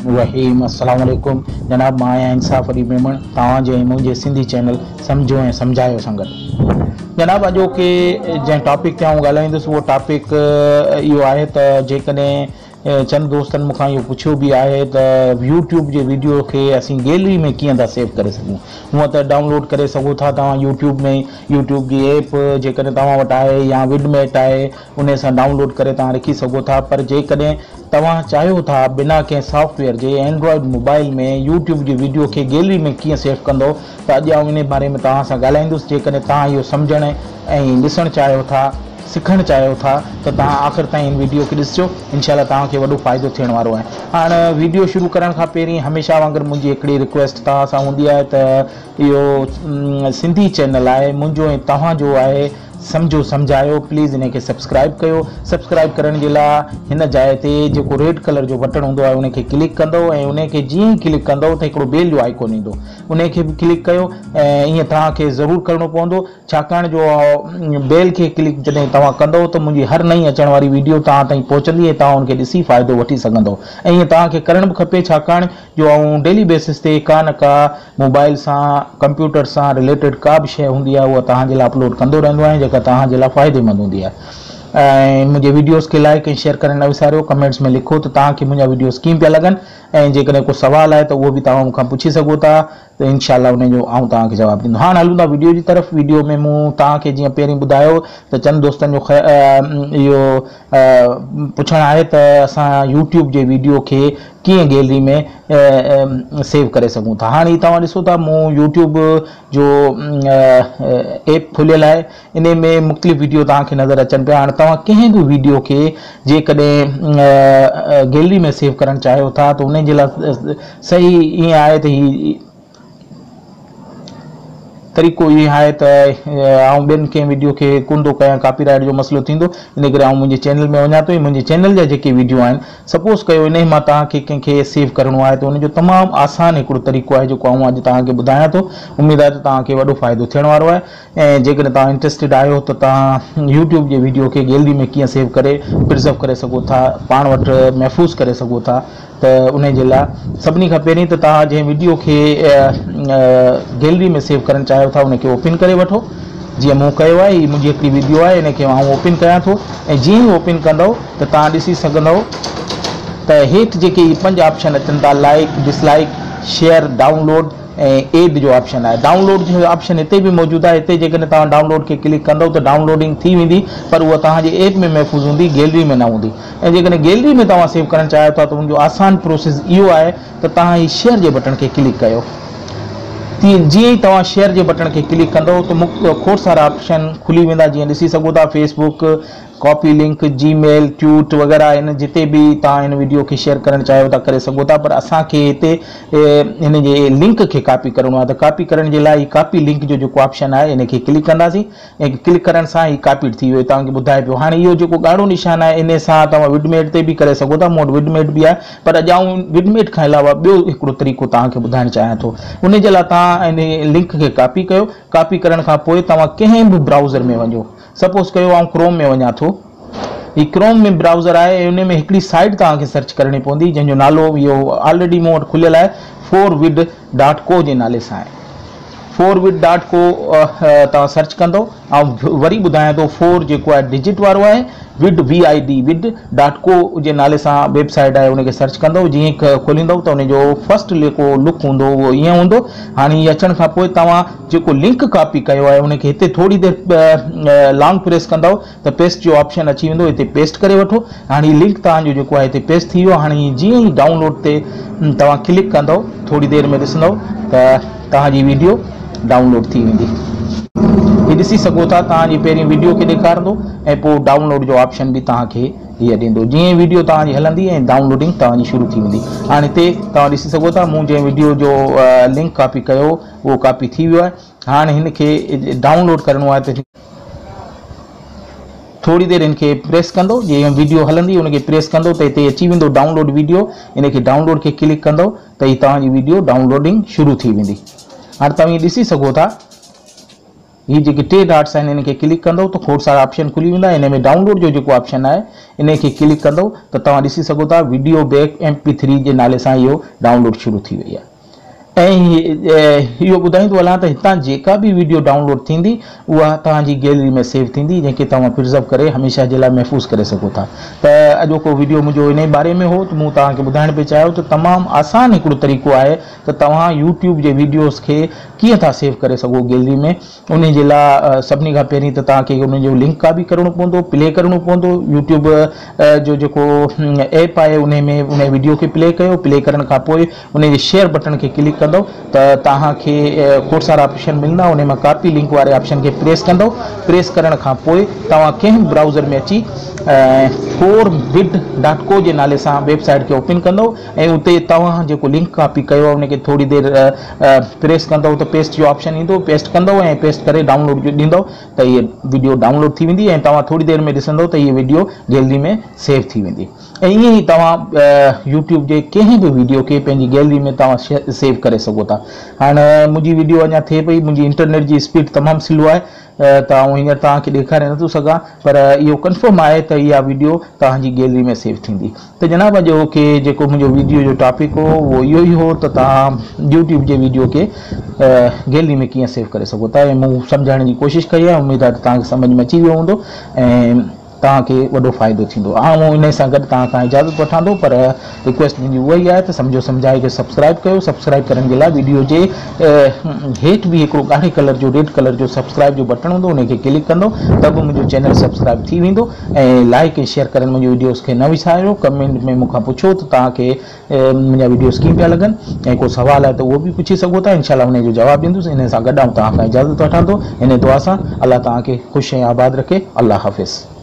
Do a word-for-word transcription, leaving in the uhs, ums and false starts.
रहीम। अस्सलाम वालेकुम जनाब, मां आहियां इंसाफ़ अली मेमण, तव्हांजे मुंहिंजे सिंधी चैनल समझो ऐं समझायो संगत। जनाब, अॼो के जंहिं टॉपिक ते आउं ॻाल्हाईंदुसि उहो टॉपिक इहो आहे त जेकॾहिं चंद दोस्तनि मूंखां इहो पुछियो बि आहे त यूट्यूब जे वीडियो खे असीं गैलरी में कीअं था सेव करे सघूं। हूअं त डाउनलोड करे सघो था तव्हां यूट्यूब में, यूट्यूब जी ऐप जेकॾहिं तव्हां वटि आहे या विडमेट आहे उन सां डाउनलोड करे तव्हां रखी सघो था। पर जेकॾहिं तव्हां चाहियो था बिना कंहिं सॉफ्टवेयर जे एंड्रॉयड मोबाइल में यूट्यूब जी वीडियो खे गैलरी में कीअं सेव कंदो, त अॼु आउं इन बारे में तव्हां सां ॻाल्हाईंदुसि। जेकॾहिं तव्हां इहो सम्झणु ऐं ॾिसणु चाहियो था, सिखणु चाहियो था त तव्हां आख़िर ताईं इन वीडियो खे ॾिसिजो, इनशाला तव्हांखे वॾो फ़ाइदो थियण वारो आहे। हाणे वीडियो शुरू करण खां पहिरीं हमेशह वांगुरु मुंहिंजी हिकिड़ी रिक्वेस्ट तव्हां सां हूंदी आहे त इहो सिंधी चैनल आहे मुंहिंजो ऐं तव्हांजो आहे समझो समझायो, प्लीज़ इनखे सब्सक्राइब कयो। सब्सक्राइब करण जे लाइ हिन जाइ ते जेको रेड कलर जो बटन हूंदो आहे उनखे क्लिक कंदो ऐं उनखे जीअं ई क्लिक कंदो त हिकिड़ो बेल जो आइकॉन ईंदो, उनखे बि क्लिक कयो। ऐं ईअं तव्हांखे ज़रूरु करिणो पवंदो, छाकाणि जो बेल खे क्लिक जॾहिं तव्हां कंदो त मुंहिंजी हर नई अचण वारी वीडियो तव्हां ताईं पहुचंदी ऐं तव्हां उनखे ॾिसी फ़ाइदो वठी सघंदो। ऐं ईअं तव्हांखे करणु बि खपे, छाकाणि जो आउं डेली बेसिस ते का न का मोबाइल सां कंप्यूटर सां रिलेटेड का बि शइ हूंदी आहे उहा तव्हांजे लाइ अपलोड कंदो रहंदो आहियां जेका तव्हांजे लाइ फ़ाइदेमंद हूंदी आहे। ऐं मुंहिंजे वीडियोज़ खे लाइक ऐं शेयर करणु न विसारियो। कमेंट्स में लिखो त तव्हांखे मुंहिंजा वीडियोज़ कीअं पिया लॻनि, ऐं जेकॾहिं को सुवाल आहे त उहो बि तव्हां मूंखां पुछी सघो था, त इनशाला उन जो आउं तव्हांखे जवाबु ॾींदो। हाणे हलूं था वीडियो जी तरफ़। वीडियो में मूं तव्हांखे जीअं पहिरीं ॿुधायो त चंद दोस्तनि जो इहो पुछणु आहे त असां यूट्यूब जे वीडियो खे कीअं गैलरी में सेव करे सघूं था। हाणे तव्हां ॾिसो था मूं यूट्यूब जो ऐप खुलियल आहे, इन में मुख़्तलिफ़ वीडियो तव्हांखे नज़र अचनि पिया। हाणे तव्हां कंहिं बि वीडियो खे जेकॾहिं गैलरी में सेव करणु चाहियो था त उन जे लाइ सही ईअं आहे त ही तरीक़ो इहो आहे त आउं ॿियनि कंहिं वीडियो खे कोन थो कयां, कॉपीराइट जो मसइलो थींदो, इन करे आउं मुंहिंजे चैनल में वञा थो ऐं मुंहिंजे चैनल जा जेके वीडियो आहिनि, सपोज़ कयो इन मां तव्हांखे कंहिंखे सेव करिणो आहे त उनजो तमामु आसान हिकिड़ो तरीक़ो आहे जेको आउं अॼु तव्हांखे ॿुधायां थो। उमेदु आहे त तव्हांखे वॾो फ़ाइदो थियण वारो आहे। ऐं जेकॾहिं तव्हां इंट्रस्टेड आहियो त तव्हां यूट्यूब जे वीडियो खे गैलरी में कीअं सेव करे प्रिज़र्व करे सघो था, पाण वटि महफ़ूज़ करे सघो था, त उन जे लाइ सभिनी खां पहिरीं त तव्हां जंहिं वीडियो खे गैलरी में सेव करणु चाहियो था उनखे ओपन करे वठो। जीअं मूं कयो आहे, हीअ मुंहिंजी हिकिड़ी वीडियो आहे, इनखे आउं ओपन कयां थो। ऐं जीअं ई ओपन कंदव त तव्हां ॾिसी सघंदव त हेठि जेके इहे पंज ऑप्शन अचनि था, लाइक, डिसलाइक, शेयर, डाउनलोड ऐं एड जो ऑप्शन आहे। डाउनलोड जो ऑप्शन हिते बि मौजूदु आहे। हिते जेकॾहिं तव्हां डाउनलोड खे क्लिक कंदव त डाउनलोडिंग थी वेंदी, पर उहा तव्हांजे ऐप में महफ़ूज़ हूंदी, गैलरी में न हूंदी। ऐं जेकॾहिं गैलरी में तव्हां सेव करणु चाहियो था त उनजो आसान प्रोसेस इहो आहे त तव्हां ही शेयर जे बटन खे क्लिक कयो। तीअं जीअं ई तव्हां शेयर जे बटन खे क्लिक कंदव त खोड़ सारा ऑप्शन खुली वेंदा। जीअं ॾिसी सघो था Facebook, copy link, Gmail, tweet वग़ैरह आहिनि, जिते बि तव्हां हिन वीडियो खे शेयर करणु चाहियो था करे सघो था। पर असांखे हिते हिन जे लिंक खे कॉपी करिणो आहे, त कॉपी करण जे लाइ कॉपी लिंक जो जेको ऑप्शन आहे इनखे क्लिक कंदासीं ऐं क्लिक करण सां ई कॉपी थी वियो, तव्हांखे ॿुधाए पियो। हाणे इहो जेको ॻाढ़ो निशान आहे इन सां तव्हां विडमेट ते बि करे सघो था, मूं वटि विडमेट बि आहे, पर अॼु आउं विडमेट खां अलावा ॿियो हिकिड़ो तरीक़ो तव्हांखे ॿुधाइणु चाहियां थो। उन जे लाइ तव्हां इन लिंक खे कॉपी कयो। कॉपी करण खां पोइ तव्हां कंहिं बि ब्राउज़र में वञो। सपोज़ कयो आउं क्रोम में वञा थो। ही क्रोम में ब्राउज़र आहे ऐं उन में हिकिड़ी साइट तव्हांखे सर्च करणी पवंदी जंहिंजो नालो इहो ऑलरेडी मूं वटि खुलियल आहे, फोर विड डॉट को जे नाले सां आहे। फोर विड डॉट को तव्हां सर्च कंदो। ऐं वरी ॿुधायां थो, फोर जेको आहे डिजिट वारो आहे, vid V I D vid dot co जे नाले सां वेबसाइट आहे, उनखे सर्च कंदो। जीअं ई खोलींदव त उनजो फस्ट जेको लुक हूंदो उहो ईअं हूंदो। हाणे हीअ अचण खां पोइ तव्हां जेको लिंक कॉपी कयो आहे उनखे हिते थोरी देरि लॉन्ग प्रेस कंदव त पेस्ट जो ऑप्शन अची वेंदो, हिते पेस्ट करे वठो। हाणे हीअ लिंक तव्हांजो जेको आहे हिते पेस्ट थी वियो। हाणे जीअं ई डाउनलोड ते तव्हां क्लिक कंदव, थोरी देरि में ॾिसंदव त तव्हांजी वीडियो डाउनलोड थी वेंदी। हीअ ॾिसी सघो था, तव्हांजी पहिरीं वीडियो खे ॾेखारींदो ऐं पोइ डाउनलोड जो ऑप्शन बि तव्हांखे हीअ ॾींदो। जीअं ई वीडियो तव्हांजी हलंदी ऐं डाउनलोडिंग तव्हांजी शुरू थी वेंदी। हाणे हिते तव्हां ॾिसी सघो था, मूं जंहिं वीडियो जो लिंक कॉपी कयो उहो कॉपी थी वियो आहे। हाणे हिन खे डाउनलोड करिणो आहे त थोरी देरि हिनखे प्रेस कंदो। जीअं वीडियो हलंदी उनखे प्रेस कंदो त हिते अची वेंदो डाउनलोड वीडियो। इनखे डाउनलोड खे क्लिक कंदो त ही तव्हांजी वीडियो डाउनलोडिंग शुरू थी वेंदी। हाणे तव्हां ॾिसी सघो था ये जेके टे डॉट्स आहिनि इनके क्लिक कंदो तो खोड़ सारा ऑप्शन खुली वेंदा। इन में डाउनलोड जो जेको ऑप्शन आहे इन के क्लिक कंदो तो तव्हां ॾिसी सघो था video back M P three जे नाले सां इहो डाउनलोड शुरू थी वई आहे। इहो ॿुधाईंदो हलां त हितां जेका बि वीडियो डाउनलोड थींदी उहा तव्हांजी गैलरी में सेव थींदी, जंहिंखे तव्हां प्रिज़र्व करे हमेशह जे लाइ महफ़ूज़ करे सघो था। त अॼोको वीडियो मुंहिंजो इन बारे में हो, त मूं तव्हांखे ॿुधाइण पियो चाहियो त तमामु आसान हिकिड़ो तरीक़ो आहे त तव्हां यूट्यूब जे वीडियोज़ खे कीअं था सेव करे सघो गैलरी में। उन जे लाइ सभिनी खां पहिरीं त तव्हांखे उन जो लिंक का बि करणो पवंदो, प्ले करणो पवंदो। यूट्यूब जो जेको ऐप आहे उन में उन वीडियो खे प्ले कयो, प्ले करण खां पोइ उन जे शेयर बटन खे क्लिक कंदो त तव्हांखे खोड़ सारा ऑप्शन मिलंदा। उन में कॉपी लिंक वारे ऑप्शन खे प्रेस कंदो। प्रेस करण खां पोइ तव्हां कंहिं ब्राउज़र में अची फोर बिट डॉट को जे नाले सां वेबसाइट खे ओपन कंदो ऐं उते तव्हां जेको लिंक कॉपी कयो आहे उनखे थोरी देरि प्रेस कंदो त पेस्ट जो ऑप्शन ईंदो, पेस्ट कंदो ऐं पेस्ट करे डाउनलोड जो ॾींदो त इहे वीडियो डाउनलोड थी वेंदी ऐं तव्हां थोरी देरि में ॾिसंदो त इहे वीडियो गैलरी में सेव थी वेंदी। ऐं ईअं ई तव्हां यूट्यूब जे कंहिं बि वीडियो खे पंहिंजी गैलरी में तव्हां सेव करे सघो था। हाणे मुंहिंजी वीडियो अञा थिए पई, मुंहिंजी इंटरनेट जी स्पीड तमामु स्लो आहे त आउं हींअर तव्हांखे ॾेखारे नथो सघां, पर इहो कंफर्म आहे त इहा वीडियो तव्हांजी गैलरी में सेव थींदी। त जनाब जो के जेको मुंहिंजो वीडियो जो टॉपिक हो उहो इहो ई हो त तव्हां यूट्यूब जे वीडियो खे गैलरी में कीअं सेव करे सघो था ऐं मूं सम्झाइण जी कोशिशि कई आहे। उमेदु आहे त तव्हांखे सम्झ में अची वियो हूंदो ऐं तव्हांखे वॾो फ़ाइदो थींदो। ऐं इन सां गॾु तव्हां खां इजाज़त वठंदो, पर रिक्वेस्ट मुंहिंजी उहा ई आहे त सम्झो सम्झाए खे सब्सक्राइब कयो। सब्सक्राइब करण जे लाइ वीडियो जे हेठि बि हिकिड़ो ॻाढ़े कलर जो रेड कलर जो सब्सक्राइब जो बटन हूंदो, उनखे क्लिक कंदो त बि मुंहिंजो चैनल सब्सक्राइब थी वेंदो। ऐं लाइक ऐं शेयर करणु मुंहिंजे वीडियोज़ खे न विसारियो। कमेंट में मूंखां पुछो त तव्हांखे मुंहिंजा वीडियोज़ कीअं पिया लॻनि ऐं को सुवाल आहे त उहो बि पुछी सघो था। इंशाल्लाह उन जो जवाबु ॾींदुसि। इन सां गॾु आउं तव्हां खां इजाज़त वठंदो। इन दुआ सां अलाह तव्हांखे ख़ुशि ऐं आबाद रखे। अलाह हाफ़िज़।